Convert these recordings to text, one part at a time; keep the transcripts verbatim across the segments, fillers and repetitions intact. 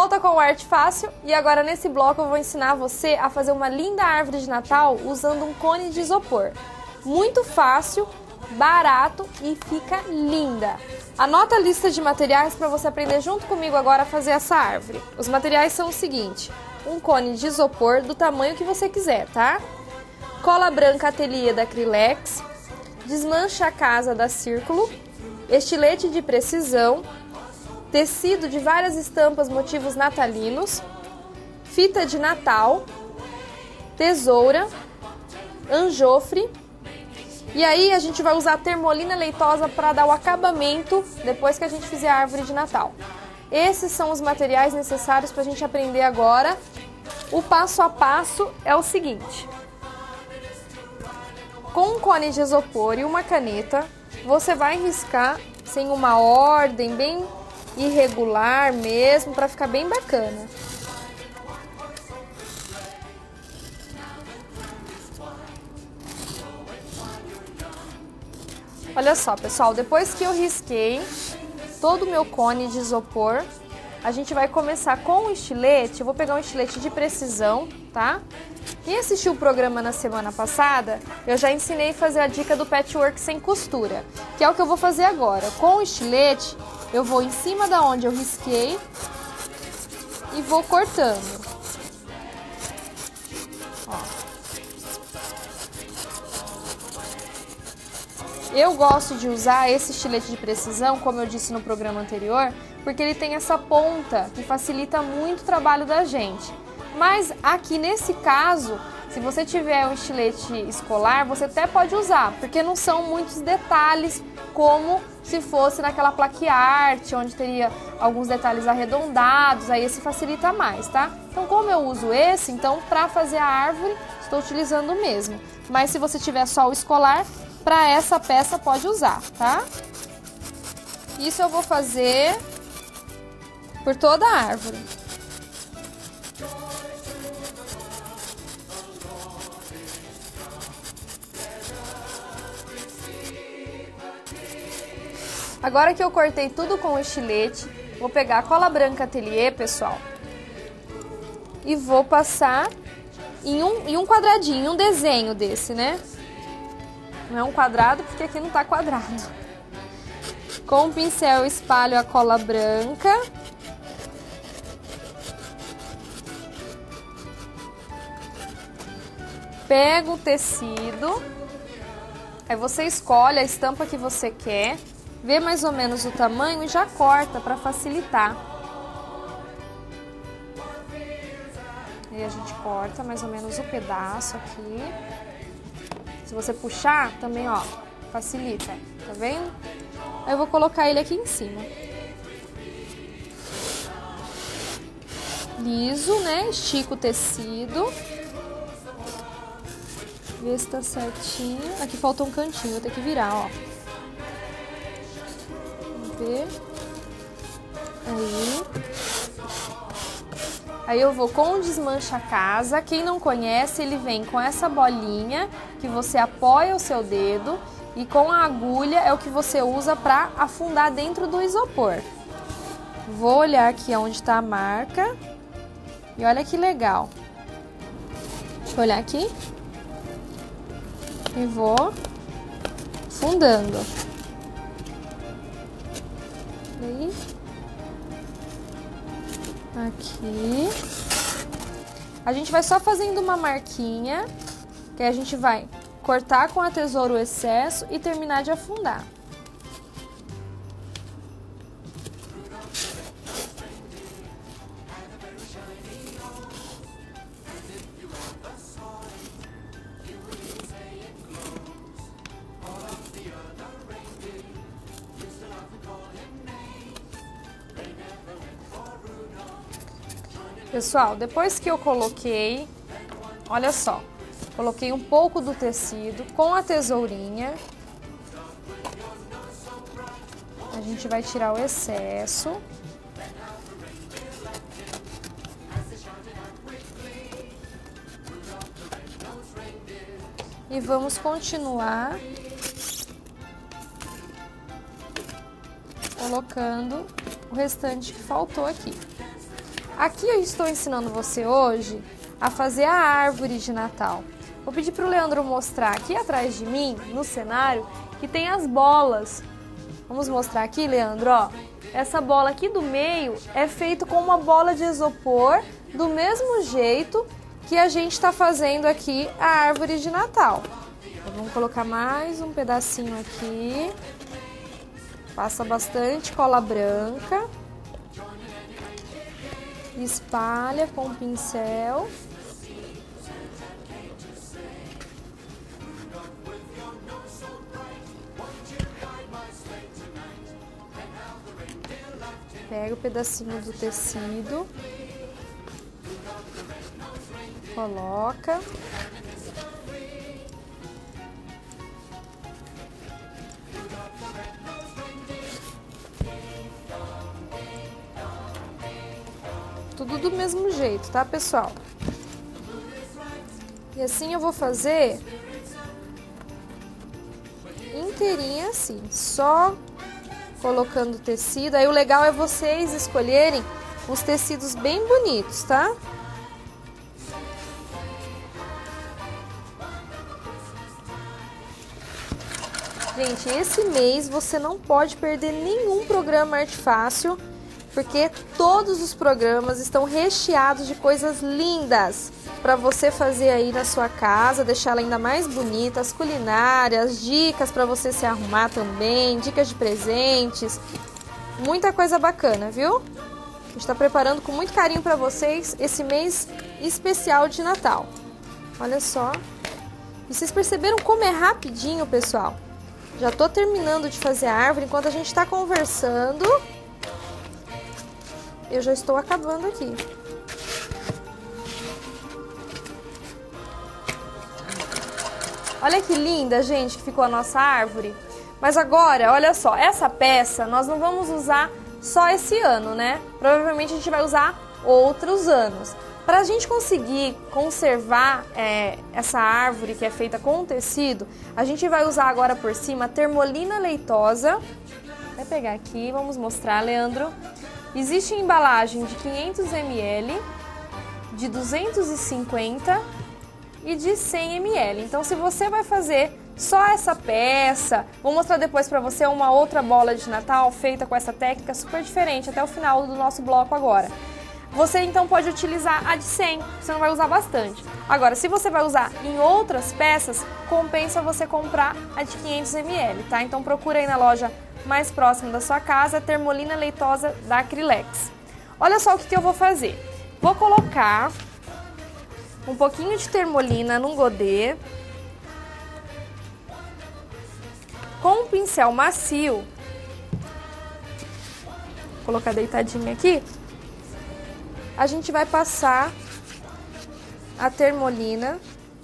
volta com o Arte Fácil e agora nesse bloco eu vou ensinar você a fazer uma linda árvore de Natal usando um cone de isopor. Muito fácil, barato e fica linda. Anota a lista de materiais para você aprender junto comigo agora a fazer essa árvore. Os materiais são o seguinte: um cone de isopor do tamanho que você quiser, tá? Cola branca ateliê da Acrylex, desmancha a casa da Círculo, estilete de precisão, tecido de várias estampas motivos natalinos, fita de Natal, tesoura, anjofre. E aí a gente vai usar a termolina leitosa para dar o acabamento depois que a gente fizer a árvore de Natal. Esses são os materiais necessários para a gente aprender agora. O passo a passo é o seguinte: com um cone de isopor e uma caneta, você vai riscar sem uma ordem, bem irregular mesmo, para ficar bem bacana. Olha só, pessoal, depois que eu risquei todo o meu cone de isopor, a gente vai começar com o estilete. Eu vou pegar um estilete de precisão, tá? Quem assistiu o programa na semana passada, eu já ensinei a fazer a dica do patchwork sem costura, que é o que eu vou fazer agora. Com o estilete, eu vou em cima da onde eu risquei e vou cortando. Ó. Eu gosto de usar esse estilete de precisão, como eu disse no programa anterior, porque ele tem essa ponta que facilita muito o trabalho da gente. Mas aqui nesse caso, se você tiver um estilete escolar, você até pode usar, porque não são muitos detalhes como se fosse naquela plaque art, onde teria alguns detalhes arredondados, aí esse facilita mais, tá? Então, como eu uso esse, então para fazer a árvore, estou utilizando o mesmo. Mas se você tiver só o escolar, para essa peça pode usar, tá? Isso eu vou fazer por toda a árvore. Agora que eu cortei tudo com o estilete, vou pegar a cola branca ateliê, pessoal, e vou passar em um, em um quadradinho, um desenho desse, né? Não é um quadrado, porque aqui não tá quadrado. Com o pincel eu espalho a cola branca. Pego o tecido. Aí você escolhe a estampa que você quer. Vê mais ou menos o tamanho e já corta para facilitar. Aí a gente corta mais ou menos o pedaço aqui. Se você puxar, também, ó, facilita, tá vendo? Aí eu vou colocar ele aqui em cima. Liso, né? Estica o tecido. Vê se tá certinho. Aqui falta um cantinho, vou ter que virar, ó. Vamos ver. Aí. Aí eu vou com o desmancha casa. Quem não conhece, ele vem com essa bolinha que você apoia o seu dedo e com a agulha é o que você usa para afundar dentro do isopor. Vou olhar aqui onde está a marca e olha que legal. Deixa eu olhar aqui e vou fundando. Aí. Aqui. A gente vai só fazendo uma marquinha, que a gente vai cortar com a tesoura o excesso e terminar de afundar. Pessoal, depois que eu coloquei, olha só, coloquei um pouco do tecido com a tesourinha. A gente vai tirar o excesso. E vamos continuar colocando o restante que faltou aqui. Aqui eu estou ensinando você hoje a fazer a árvore de Natal. Vou pedir para o Leandro mostrar aqui atrás de mim, no cenário, que tem as bolas. Vamos mostrar aqui, Leandro, ó. Essa bola aqui do meio é feita com uma bola de isopor, do mesmo jeito que a gente está fazendo aqui a árvore de Natal. Então, vamos colocar mais um pedacinho aqui. Passa bastante cola branca. Espalha com o pincel. Pega o pedacinho do tecido, coloca. Tudo do mesmo jeito, tá, pessoal? E assim eu vou fazer inteirinha assim, só colocando tecido. Aí o legal é vocês escolherem uns tecidos bem bonitos, tá? Gente, esse mês você não pode perder nenhum programa Arte Fácil, porque todos os programas estão recheados de coisas lindas para você fazer aí na sua casa, deixar ela ainda mais bonita, as culinárias, dicas para você se arrumar também, dicas de presentes, muita coisa bacana, viu? A gente está preparando com muito carinho para vocês esse mês especial de Natal. Olha só. E vocês perceberam como é rapidinho, pessoal? Já tô terminando de fazer a árvore enquanto a gente está conversando. Eu já estou acabando aqui. Olha que linda, gente, que ficou a nossa árvore. Mas agora, olha só, essa peça nós não vamos usar só esse ano, né? Provavelmente a gente vai usar outros anos. Para a gente conseguir conservar é, essa árvore que é feita com tecido, a gente vai usar agora por cima a termolina leitosa. Vou pegar aqui, vamos mostrar, Leandro. Existe embalagem de quinhentos mililitros, de duzentos e cinquenta e de cem mililitros. Então, se você vai fazer só essa peça, vou mostrar depois para você uma outra bola de Natal feita com essa técnica super diferente até o final do nosso bloco agora. Você então pode utilizar a de cem, você não vai usar bastante. Agora, se você vai usar em outras peças, compensa você comprar a de quinhentos mililitros, tá? Então procura aí na loja mais próxima da sua casa, a termolina leitosa da Acrylex. Olha só o que, que eu vou fazer. Vou colocar um pouquinho de termolina num godê. Com um pincel macio, vou colocar deitadinho aqui, a gente vai passar a termolina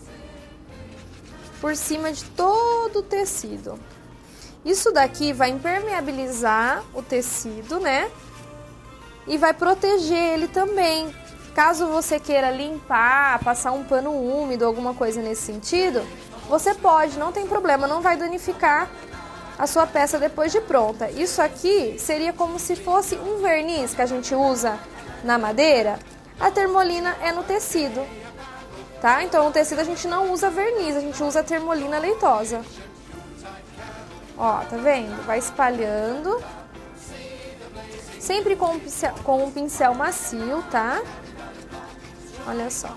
por cima de todo o tecido. Isso daqui vai impermeabilizar o tecido, né? E vai proteger ele também. Caso você queira limpar, passar um pano úmido, alguma coisa nesse sentido, você pode, não tem problema, não vai danificar a sua peça depois de pronta. Isso aqui seria como se fosse um verniz que a gente usa na madeira. A termolina é no tecido, tá? Então no tecido a gente não usa verniz, a gente usa a termolina leitosa. Ó, tá vendo? Vai espalhando. Sempre com um pincel, com um pincel macio, tá? Olha só.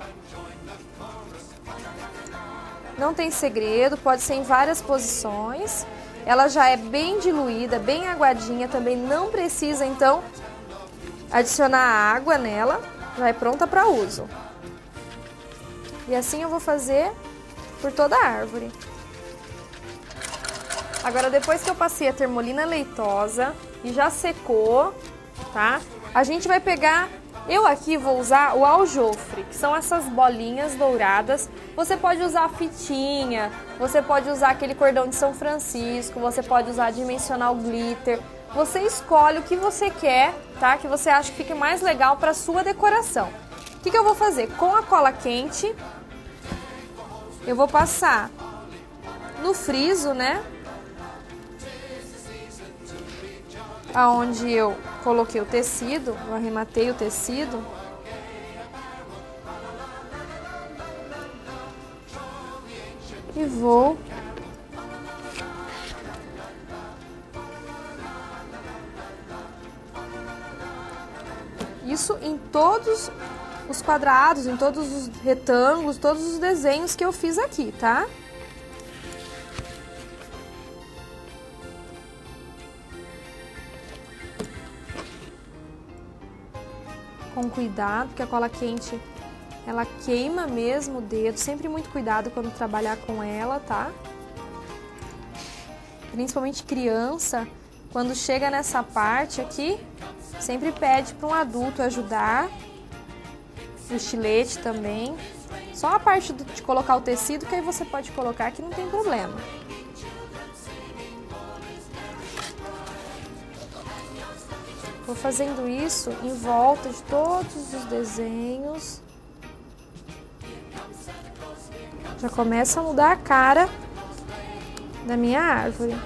Não tem segredo, pode ser em várias posições. Ela já é bem diluída, bem aguadinha, também não precisa, então, adicionar água nela. Já é pronta para uso. E assim eu vou fazer por toda a árvore. Agora, depois que eu passei a termolina leitosa e já secou, tá? A gente vai pegar, eu aqui vou usar o aljofre, que são essas bolinhas douradas. Você pode usar fitinha, você pode usar aquele cordão de São Francisco, você pode usar dimensional glitter. Você escolhe o que você quer, tá? Que você acha que fique mais legal para sua decoração. O que que eu vou fazer? Com a cola quente, eu vou passar no friso, né? Aonde eu coloquei o tecido, eu arrematei o tecido. E vou isso em todos os quadrados, em todos os retângulos, todos os desenhos que eu fiz aqui, tá? Com cuidado, porque a cola quente, ela queima mesmo o dedo, sempre muito cuidado quando trabalhar com ela, tá? Principalmente criança, quando chega nessa parte aqui, sempre pede para um adulto ajudar, o estilete também. Só a parte de colocar o tecido que aí você pode colocar que não tem problema. Vou fazendo isso em volta de todos os desenhos. Já começa a mudar a cara da minha árvore.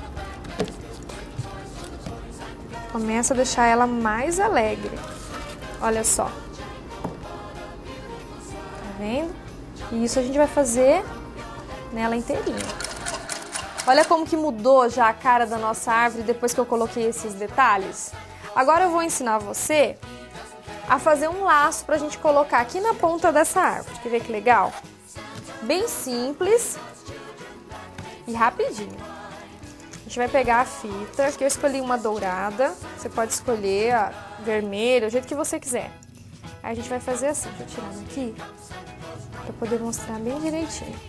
Começa a deixar ela mais alegre. Olha só. Tá vendo? E isso a gente vai fazer nela inteirinha. Olha como que mudou já a cara da nossa árvore depois que eu coloquei esses detalhes. Agora eu vou ensinar você a fazer um laço pra gente colocar aqui na ponta dessa árvore. Quer ver que legal? Bem simples e rapidinho. A gente vai pegar a fita, aqui eu escolhi uma dourada, você pode escolher a vermelha, o jeito que você quiser. Aí a gente vai fazer assim, deixa eu tirar daqui, pra poder mostrar bem direitinho.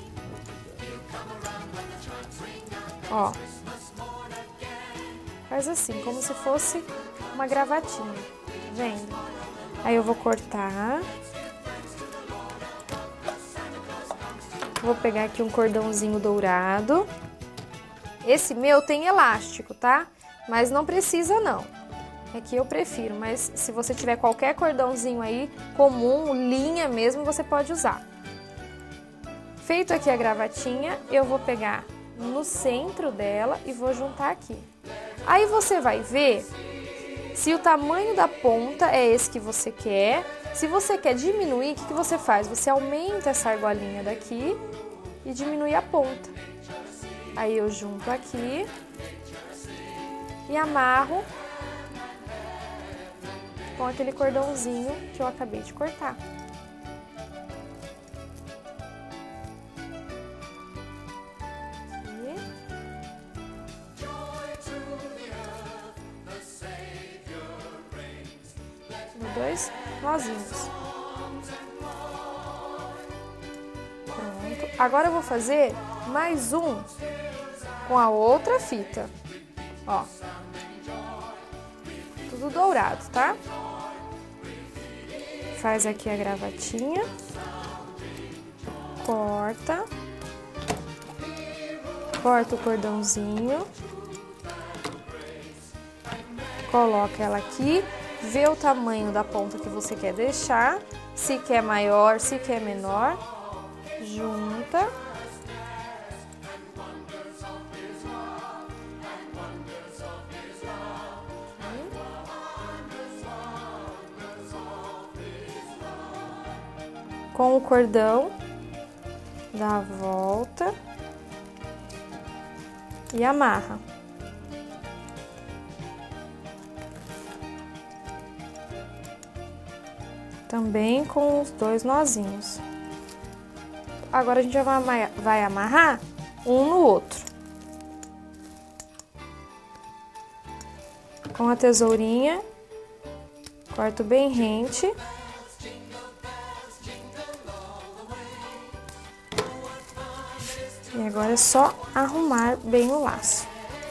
Ó, faz assim, como se fosse uma gravatinha, tá vendo? Aí eu vou cortar. Vou pegar aqui um cordãozinho dourado. Esse meu tem elástico, tá? Mas não precisa não. É que eu prefiro, mas se você tiver qualquer cordãozinho aí, comum, linha mesmo, você pode usar. Feito aqui a gravatinha, eu vou pegar no centro dela e vou juntar aqui. Aí você vai ver se o tamanho da ponta é esse que você quer. Se você quer diminuir, o que que você faz? Você aumenta essa argolinha daqui e diminui a ponta. Aí eu junto aqui e amarro com aquele cordãozinho que eu acabei de cortar. Aqui. Dois nozinhos. Pronto. Agora eu vou fazer mais um com a outra fita. Ó. Tudo dourado, tá? Faz aqui a gravatinha. Corta. Corta o cordãozinho. Coloca ela aqui. Vê o tamanho da ponta que você quer deixar. Se quer maior, se quer menor. Junta. Com o cordão, dá a volta e amarra. Também com os dois nozinhos. Agora a gente já vai amarrar um no outro. Com a tesourinha, corto bem rente. E agora é só arrumar bem o laço.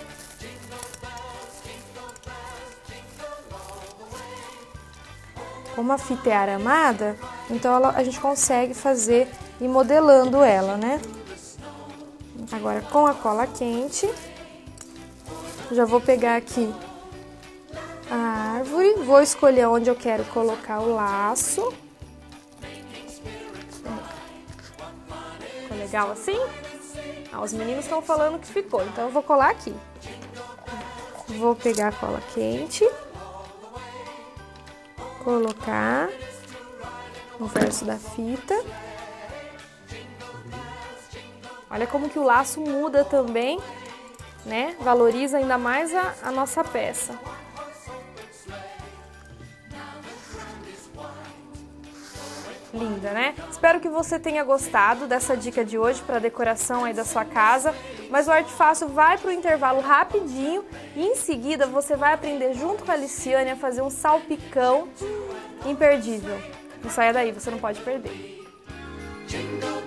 Como a fita é aramada, então ela, a gente consegue fazer e modelando ela, né? Agora com a cola quente, já vou pegar aqui a árvore, vou escolher onde eu quero colocar o laço. Ficou legal assim? Ah, os meninos estão falando que ficou, então eu vou colar aqui. Vou pegar a cola quente colocar no verso da fita. Olha como que o laço muda também, né? Valoriza ainda mais a, a nossa peça. Linda, né? Espero que você tenha gostado dessa dica de hoje para decoração aí da sua casa. Mas o Arte Fácil vai para o intervalo rapidinho e em seguida você vai aprender junto com a Aliciane a fazer um salpicão imperdível. Não saia daí, você não pode perder.